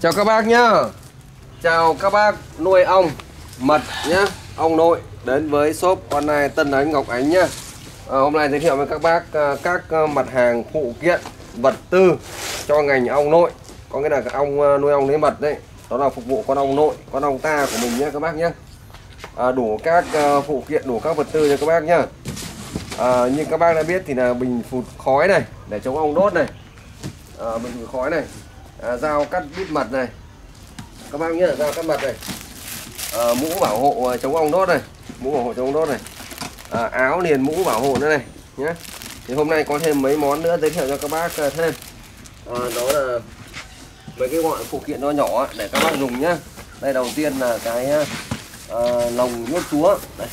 Chào các bác nhá. Chào các bác nuôi ong mật nhá, ong nội đến với shop online Tân Ánh Ngọc Ánh nhá. Hôm nay giới thiệu với các bác các mặt hàng phụ kiện vật tư cho ngành ong nội, có nghĩa là các ong nuôi ong lấy mật đấy, đó là phục vụ con ong nội, con ong ta của mình nhé các bác nhé. Đủ các phụ kiện, đủ các vật tư cho các bác nhá. Như các bác đã biết thì là bình phụt khói này để chống ong đốt này, bình phụt khói này, dao cắt bít mật này các bác nhé, dao cắt mật này, mũ bảo hộ chống ong đốt này, mũ bảo hộ chống ong đốt này, áo liền mũ bảo hộ nữa này nhé. Thì hôm nay có thêm mấy món nữa giới thiệu cho các bác thêm, đó là mấy cái gọi phụ kiện nó nhỏ để các bác dùng nhá. Đây đầu tiên là cái lồng nhốt chúa đây,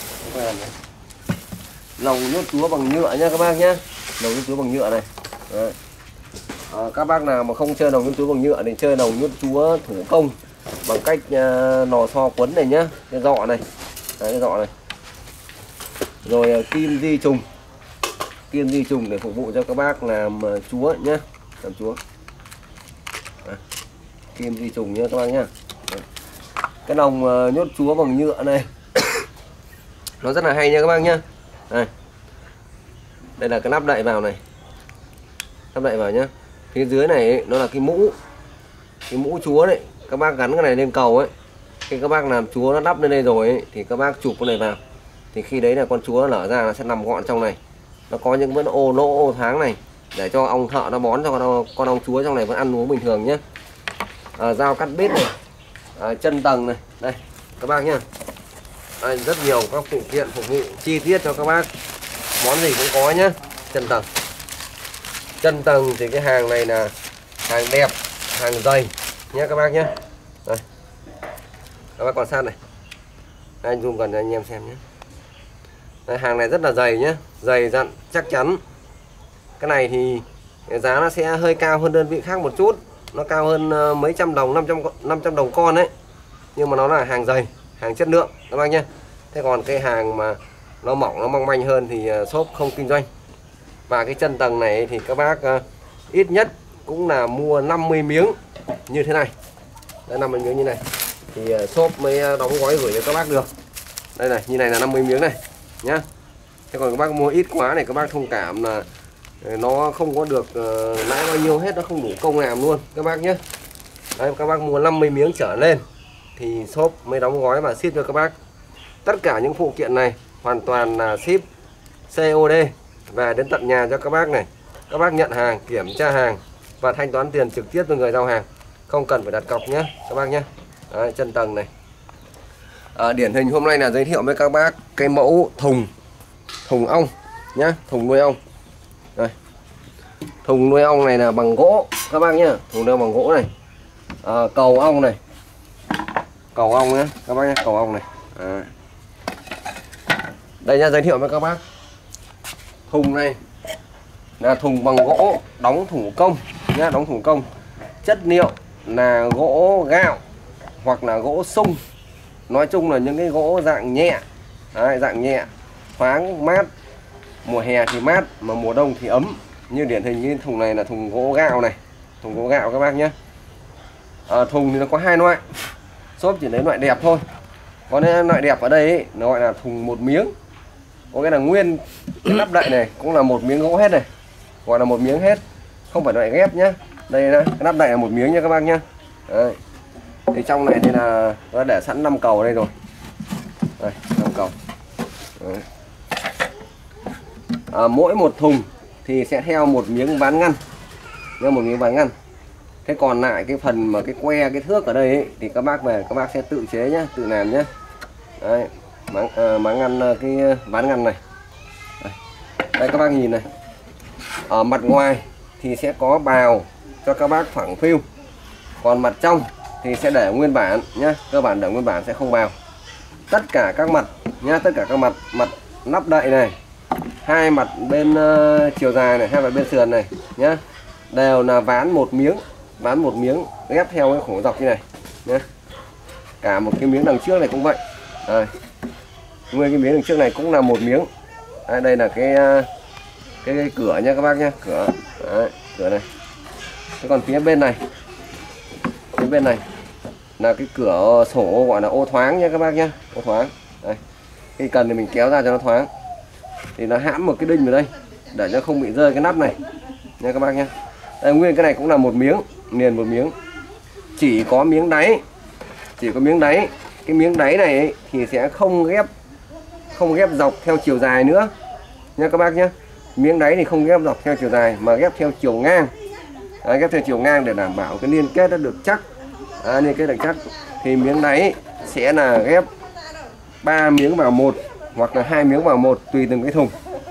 lồng nhốt chúa bằng nhựa nha các bác nhé, lồng nhốt chúa bằng nhựa này. Các bác nào mà không chơi lồng nhốt chúa bằng nhựa thì chơi lồng nhốt chúa thủ công bằng cách lò xo quấn này nhá, cái dọ này, đấy, cái dọ này, rồi kim di trùng, kim di trùng để phục vụ cho các bác làm chúa nhá, làm chúa. Kim di trùng nhá các bác nhá. Cái lồng nhốt chúa bằng nhựa này nó rất là hay nha các bác nhá. Đây là cái nắp đậy vào này, nắp đậy vào nhá. Phía dưới này ấy, nó là cái mũ chúa đấy, các bác gắn cái này lên cầu ấy, khi các bác làm chúa nó đắp lên đây rồi ấy, thì các bác chụp cái này vào, thì khi đấy là con chúa nó nở ra nó sẽ nằm gọn trong này. Nó có những vẫn ô lỗ ô thoáng này để cho ong thợ nó bón cho con ong chúa trong này vẫn ăn uống bình thường nhé. Dao cắt bít này, chân tầng này, đây các bác nhá. Rất nhiều các phụ kiện phục vụ chi tiết cho các bác, món gì cũng có nhá. Chân tầng thì cái hàng này là hàng đẹp, hàng dày nhé các bác nhé. Đây các bác quan sát này, anh zoom gần cho anh em xem nhé. Đây, hàng này rất là dày nhé, dày dặn chắc chắn. Cái này thì giá nó sẽ hơi cao hơn đơn vị khác một chút, nó cao hơn mấy trăm đồng, 500 đồng con đấy, nhưng mà nó là hàng dày, hàng chất lượng các bác nhé. Thế còn cái hàng mà nó mỏng, nó mong manh hơn thì shop không kinh doanh. Và cái chân tầng này thì các bác ít nhất cũng là mua 50 miếng như thế này. Đây, 50 miếng như này thì shop mới đóng gói gửi cho các bác được. Đây này, như này là 50 miếng này nhá. Thế còn các bác mua ít quá này, các bác thông cảm là nó không có được lãi bao nhiêu hết, nó không đủ công làm luôn các bác nhé. Đấy, các bác mua 50 miếng trở lên thì shop mới đóng gói và ship cho các bác. Tất cả những phụ kiện này hoàn toàn là ship COD về đến tận nhà cho các bác này. Các bác nhận hàng, kiểm tra hàng và thanh toán tiền trực tiếp cho người giao hàng, không cần phải đặt cọc nhé các bác nhé. Đấy, chân tầng này. Điển hình hôm nay là giới thiệu với các bác cái mẫu thùng ong nhá, thùng nuôi ong. Đây, thùng nuôi ong này là bằng gỗ các bác nhá, thùng nuôi bằng gỗ này. Cầu ong này, cầu ong nhé các bác nhé, cầu ong này. Đây nha, giới thiệu với các bác, thùng này là thùng bằng gỗ đóng thủ công nhá, đóng thủ công. Chất liệu là gỗ gạo hoặc là gỗ sung, nói chung là những cái gỗ dạng nhẹ. Đấy, dạng nhẹ, thoáng, mát. Mùa hè thì mát mà mùa đông thì ấm. Như điển hình như thùng này là thùng gỗ gạo này, thùng gỗ gạo các bác nhé. Thùng thì nó có hai loại, shop chỉ lấy loại đẹp thôi. Còn loại đẹp ở đây ấy, nó gọi là thùng một miếng, có nghĩa là nguyên cái nắp đậy này cũng là một miếng gỗ hết này, gọi là một miếng hết, không phải loại ghép nhá. Đây là cái nắp đậy là một miếng nha các bác nhá. Đấy. Thì trong này thì là nó để sẵn 5 cầu ở đây rồi. Đây, 5 cầu. Đấy. Mỗi một thùng thì sẽ theo một miếng ván ngăn, một miếng ván ngăn. Thế còn lại cái phần mà cái que, cái thước ở đây ấy, thì các bác về các bác sẽ tự chế nhá, tự làm nhá. Đấy, máng ngăn, cái ván ngăn này. Đây các bác nhìn này, ở mặt ngoài thì sẽ có bào cho các bác phẳng phiu, còn mặt trong thì sẽ để nguyên bản nhá, cơ bản để nguyên bản, sẽ không bào. Tất cả các mặt nhá, tất cả các mặt, mặt nắp đậy này, hai mặt bên chiều dài này, hai mặt bên sườn này nhá, đều là ván một miếng ghép theo cái khổ dọc như này nhé. Cả một cái miếng đằng trước này cũng vậy. Đây, nguyên cái miếng đằng trước này cũng là một miếng. Đây là cái cửa nha các bác nhé, cửa. Đấy, cửa này. Thế còn phía bên này Cái bên này là cái cửa sổ gọi là ô thoáng nha các bác nhé, ô thoáng. Đây. Khi cần thì mình kéo ra cho nó thoáng. Thì nó hãm một cái đinh vào đây để cho không bị rơi cái nắp này nha các bác nhé. Đây, nguyên cái này cũng là một miếng, liền một miếng. Chỉ có miếng đáy. Chỉ có miếng đáy. Cái miếng đáy này ấy, thì sẽ không ghép dọc theo chiều dài nữa nha các bác nhé. Miếng đáy thì không ghép dọc theo chiều dài mà ghép theo chiều ngang. Ghép theo chiều ngang để đảm bảo cái liên kết nó được chắc. Liên kết được chắc thì miếng đáy sẽ là ghép 3 miếng vào một hoặc là 2 miếng vào một tùy từng cái thùng.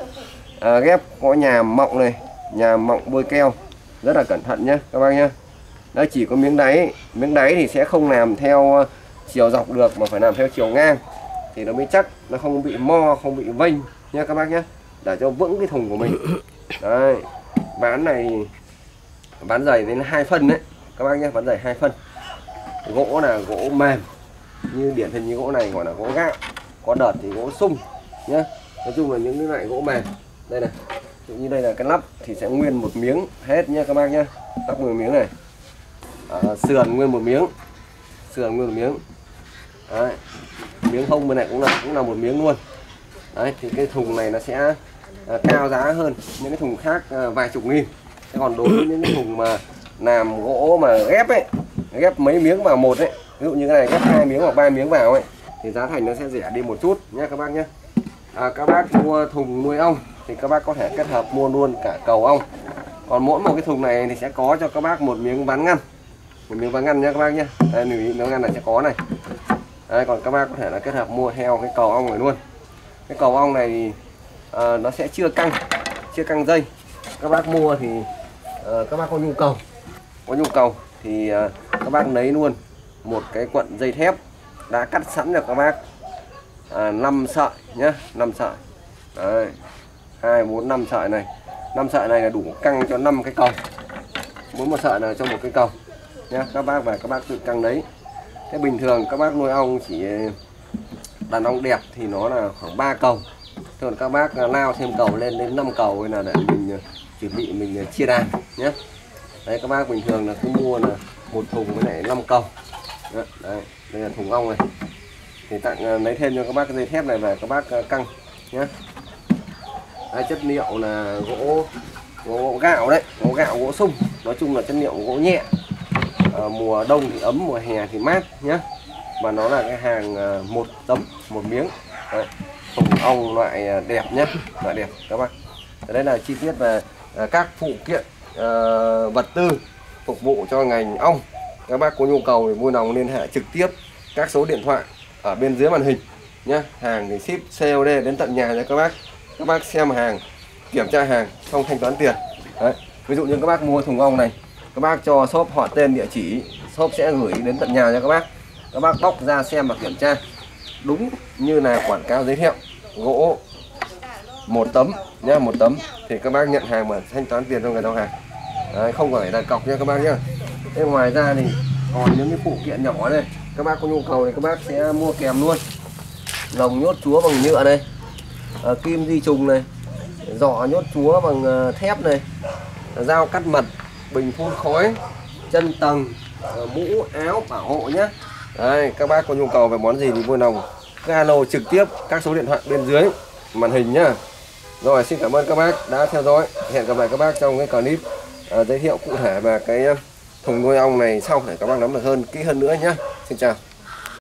Ghép có nhàm mọng này, nhàm mọng bôi keo rất là cẩn thận nhé các bác nhé. Đây chỉ có miếng đáy thì sẽ không làm theo chiều dọc được mà phải làm theo chiều ngang thì nó mới chắc, nó không bị mo, không bị vênh nha các bác nhé, để cho vững cái thùng của mình. Đấy, ván này ván dày đến 2 phân đấy các bác nhé, ván dày 2 phân. Gỗ là gỗ mềm, như điển hình như gỗ này gọi là gỗ gạo, có đợt thì gỗ sung nhé. Nói chung là những cái loại gỗ mềm. Đây này, ví dụ như đây là cái nắp thì sẽ nguyên một miếng hết nha các bác nhé, nắp nguyên một miếng này. Sườn nguyên một miếng, sườn nguyên một miếng. Đấy, miếng hông bên này cũng là một miếng luôn. Đấy, thì cái thùng này nó sẽ cao giá hơn những cái thùng khác vài chục nghìn. Thế còn đối với những cái thùng mà làm gỗ mà ghép ấy, ghép mấy miếng vào một ấy, ví dụ như cái này ghép 2 miếng hoặc 3 miếng vào ấy, thì giá thành nó sẽ rẻ đi một chút nhé các bác nhé. Các bác mua thùng nuôi ong thì các bác có thể kết hợp mua luôn cả cầu ong. Còn mỗi một cái thùng này thì sẽ có cho các bác một miếng ván ngăn, một miếng ván ngăn nhé các bác nhé. Đây, miếng ngăn này sẽ có này. Đây, còn các bác có thể là kết hợp mua theo cái cầu ong này luôn. Cái cầu ong này thì nó sẽ chưa căng dây. Các bác mua thì các bác có nhu cầu thì các bác lấy luôn một cái cuộn dây thép đã cắt sẵn cho các bác 5 sợi nhé, 5 sợi. Đấy, 2, 4, 5 sợi này. 5 sợi này là đủ căng cho 5 cái cầu. Mỗi một sợi là cho một cái cầu nhé các bác, và các bác tự căng đấy. Thế bình thường các bác nuôi ong chỉ đàn ong đẹp thì nó là khoảng 3 cầu. Còn các bác lao thêm cầu lên đến 5 cầu là để mình chuẩn bị mình chia đàn nhé. Đấy, các bác bình thường là cứ mua là một thùng với lại 5 cầu. Đấy, đây là thùng ong này. Thì tặng lấy thêm cho các bác cái dây thép này và các bác căng nhé. Đây, chất liệu là gỗ gạo đấy, gỗ gạo, gỗ sung. Nói chung là chất liệu gỗ nhẹ. Mùa đông thì ấm, mùa hè thì mát nhé. Và nó là cái hàng 1 tấm, 1 miếng. Đấy, thùng ong loại đẹp nhé, loại đẹp các bác. Đây là chi tiết về các phụ kiện vật tư phục vụ cho ngành ong. Các bác có nhu cầu thì vui lòng liên hệ trực tiếp các số điện thoại ở bên dưới màn hình nhé. Hàng thì ship COD đến tận nhà cho các bác. Các bác xem hàng, kiểm tra hàng xong thanh toán tiền. Đấy, ví dụ như các bác mua thùng ong này, các bác cho shop họ tên, địa chỉ, shop sẽ gửi đến tận nhà cho các bác. Các bác bóc ra xem và kiểm tra đúng như là quảng cáo giới thiệu. Gỗ 1 tấm nhá, 1 tấm thì các bác nhận hàng và thanh toán tiền cho người giao hàng. Đấy, không phải là cọc nha các bác nhá. Thế ngoài ra thì còn những cái phụ kiện nhỏ này, các bác có nhu cầu thì các bác sẽ mua kèm luôn. Lồng nhốt chúa bằng nhựa này, kim di trùng này, giỏ nhốt chúa bằng thép này, dao cắt mật, bình phun khói, chân tầng, mũ áo bảo hộ nhé. Đấy, các bác có nhu cầu về món gì thì vui lòng alo trực tiếp các số điện thoại bên dưới màn hình nhá. Rồi, xin cảm ơn các bác đã theo dõi. Hẹn gặp lại các bác trong cái clip giới thiệu cụ thể về cái thùng nuôi ong này sau để các bác nắm được hơn, kỹ hơn nữa nhé. Xin chào.